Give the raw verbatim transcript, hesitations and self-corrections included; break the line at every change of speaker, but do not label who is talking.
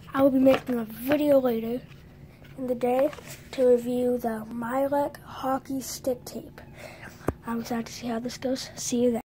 I will be making a video later in the day to review the Mylec hockey stick tape. I'm excited to see how this goes. See you then.